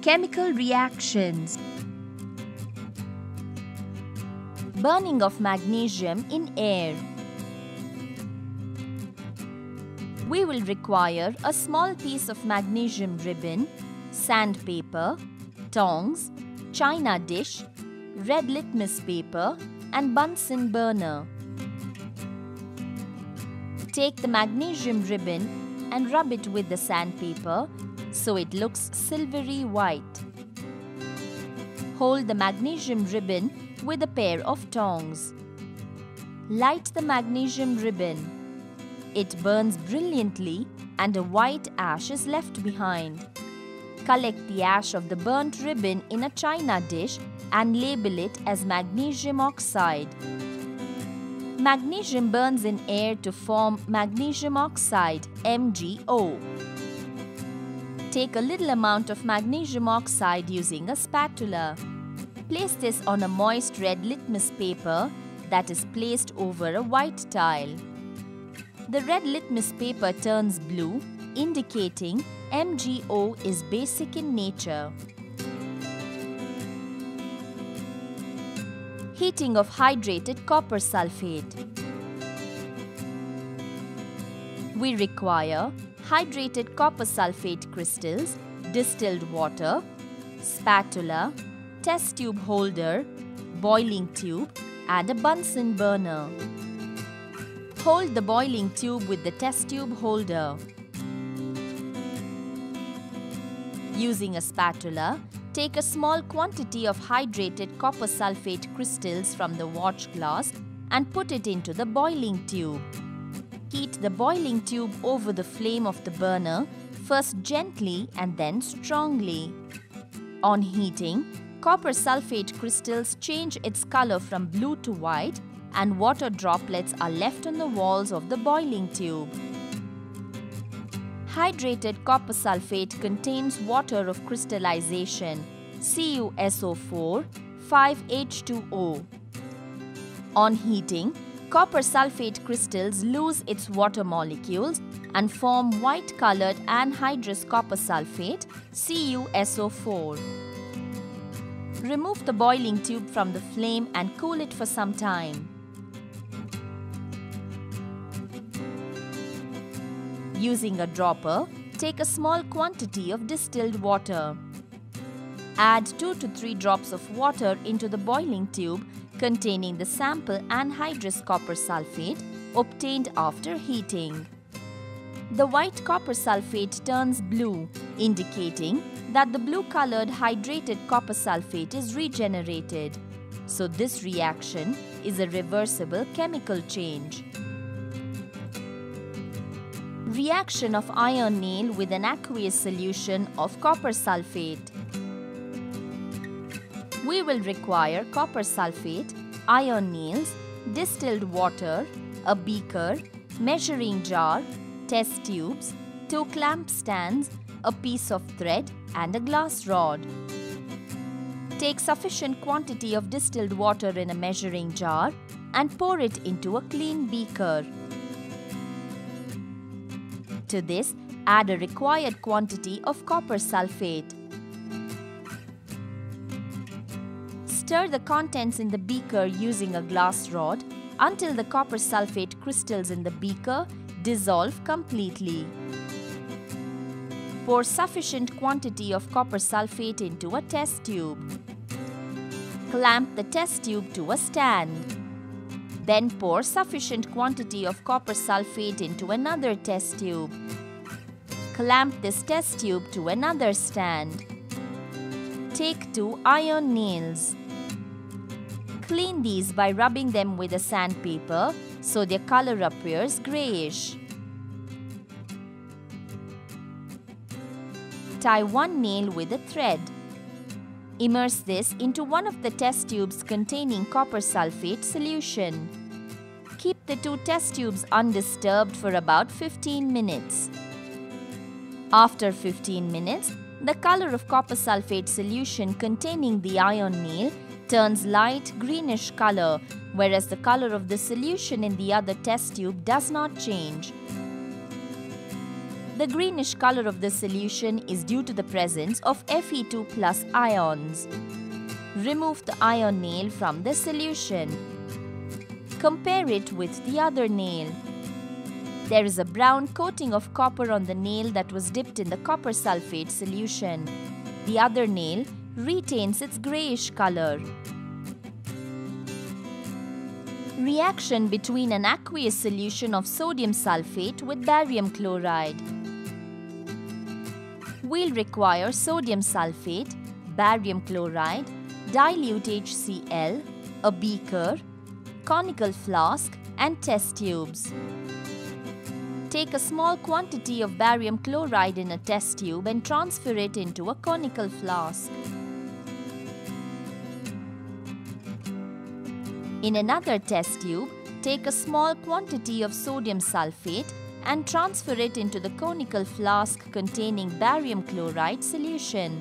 Chemical reactions. Burning of magnesium in air. We will require a small piece of magnesium ribbon, sandpaper, tongs, china dish, red litmus paper and Bunsen burner. Take the magnesium ribbon and rub it with the sandpaper so it looks silvery white. Hold the magnesium ribbon with a pair of tongs. Light the magnesium ribbon. It burns brilliantly and a white ash is left behind. Collect the ash of the burnt ribbon in a china dish and label it as magnesium oxide. Magnesium burns in air to form magnesium oxide, MgO. Take a little amount of magnesium oxide using a spatula. Place this on a moist red litmus paper that is placed over a white tile. The red litmus paper turns blue, indicating MgO is basic in nature. Heating of hydrated copper sulphate. We require hydrated copper sulphate crystals, distilled water, spatula, test tube holder, boiling tube and a Bunsen burner. Hold the boiling tube with the test tube holder. Using a spatula, take a small quantity of hydrated copper sulphate crystals from the watch glass and put it into the boiling tube. Heat the boiling tube over the flame of the burner, first gently and then strongly. On heating, copper sulphate crystals change its color from blue to white and water droplets are left on the walls of the boiling tube. Hydrated copper sulphate contains water of crystallization, CuSO4, 5H2O. On heating, copper sulphate crystals lose its water molecules and form white-colored anhydrous copper sulphate, CuSO4. Remove the boiling tube from the flame and cool it for some time. Using a dropper, take a small quantity of distilled water. Add 2 to 3 drops of water into the boiling tube containing the sample anhydrous copper sulphate obtained after heating. The white copper sulphate turns blue, indicating that the blue-colored hydrated copper sulphate is regenerated. So this reaction is a reversible chemical change. Reaction of iron nail with an aqueous solution of copper sulphate. We will require copper sulphate, iron nails, distilled water, a beaker, measuring jar, test tubes, 2 clamp stands, a piece of thread and a glass rod. Take sufficient quantity of distilled water in a measuring jar and pour it into a clean beaker. To this, add a required quantity of copper sulphate. Stir the contents in the beaker using a glass rod until the copper sulphate crystals in the beaker dissolve completely. Pour sufficient quantity of copper sulphate into a test tube. Clamp the test tube to a stand. Then pour sufficient quantity of copper sulphate into another test tube. Clamp this test tube to another stand. Take 2 iron nails. Clean these by rubbing them with a sandpaper so their color appears grayish. Tie 1 nail with a thread. Immerse this into one of the test tubes containing copper sulphate solution. Keep the 2 test tubes undisturbed for about 15 minutes. After 15 minutes, the color of copper sulphate solution containing the iron nail turns light greenish color, whereas the color of the solution in the other test tube does not change. The greenish color of this solution is due to the presence of Fe2+ ions. Remove the ion nail from the solution. Compare it with the other nail. There is a brown coating of copper on the nail that was dipped in the copper sulphate solution. The other nail retains its grayish color. Reaction between an aqueous solution of sodium sulphate with barium chloride. We'll require sodium sulphate, barium chloride, dilute HCl, a beaker, conical flask and test tubes. Take a small quantity of barium chloride in a test tube and transfer it into a conical flask. In another test tube, take a small quantity of sodium sulphate and transfer it into the conical flask containing barium chloride solution.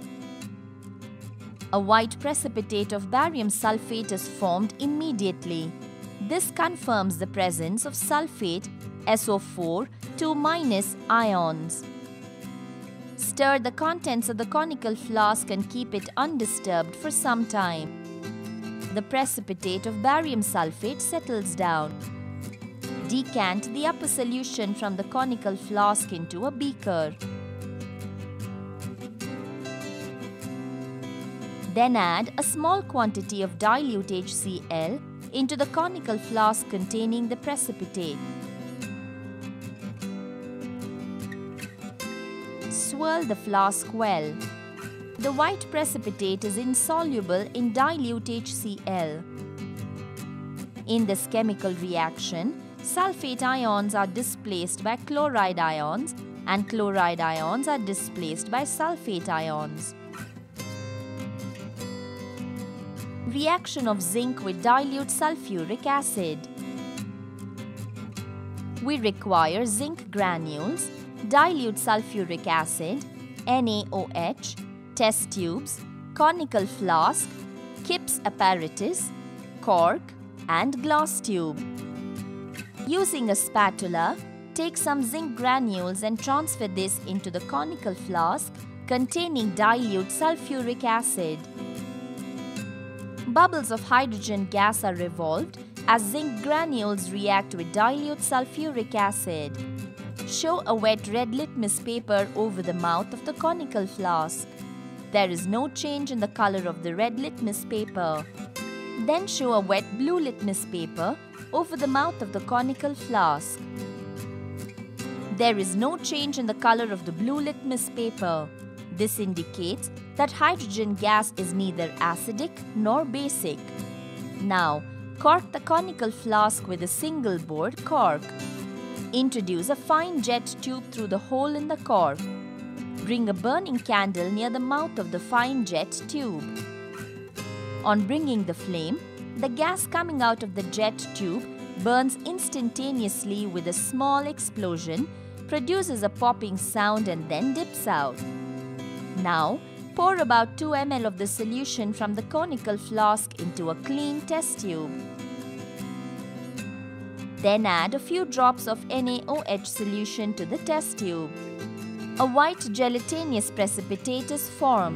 A white precipitate of barium sulphate is formed immediately. This confirms the presence of sulphate SO4 2- ions. Stir the contents of the conical flask and keep it undisturbed for some time. The precipitate of barium sulphate settles down. Decant the upper solution from the conical flask into a beaker. Then add a small quantity of dilute HCl into the conical flask containing the precipitate. Swirl the flask well. The white precipitate is insoluble in dilute HCl. In this chemical reaction, sulphate ions are displaced by chloride ions and chloride ions are displaced by sulphate ions. Reaction of zinc with dilute sulfuric acid. We require zinc granules, dilute sulfuric acid, NaOH, test tubes, conical flask, Kip's apparatus, cork and glass tube. Using a spatula, take some zinc granules and transfer this into the conical flask containing dilute sulfuric acid. Bubbles of hydrogen gas are evolved as zinc granules react with dilute sulfuric acid. Show a wet red litmus paper over the mouth of the conical flask. There is no change in the color of the red litmus paper. Then show a wet blue litmus paper over the mouth of the conical flask. There is no change in the color of the blue litmus paper. This indicates that hydrogen gas is neither acidic nor basic. Now, cork the conical flask with a single bored cork. Introduce a fine jet tube through the hole in the cork. Bring a burning candle near the mouth of the fine jet tube. On bringing the flame, the gas coming out of the jet tube burns instantaneously with a small explosion, produces a popping sound and then dips out. Now, pour about 2 ml of the solution from the conical flask into a clean test tube. Then add a few drops of NaOH solution to the test tube. A white gelatinous precipitate is formed.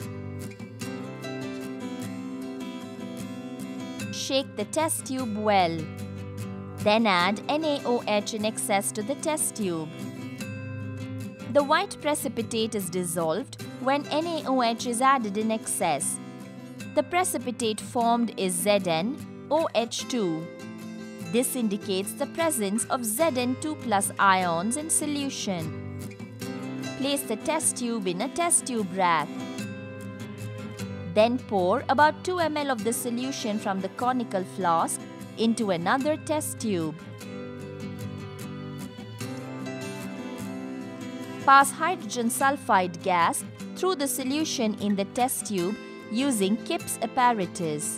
Shake the test tube well. Then add NaOH in excess to the test tube. The white precipitate is dissolved when NaOH is added in excess. The precipitate formed is ZnOH2. This indicates the presence of Zn2+ ions in solution. Place the test tube in a test tube rack. Then pour about 2 ml of the solution from the conical flask into another test tube. Pass hydrogen sulfide gas through the solution in the test tube using Kip's apparatus.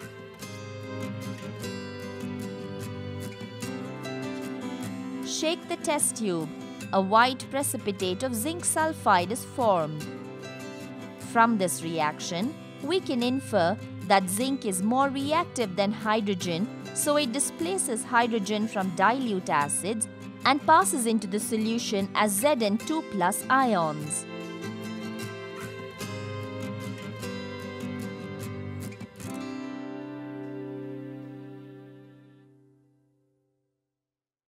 Shake the test tube. A white precipitate of zinc sulfide is formed. From this reaction, we can infer that zinc is more reactive than hydrogen, so it displaces hydrogen from dilute acids and passes into the solution as Zn2+ ions.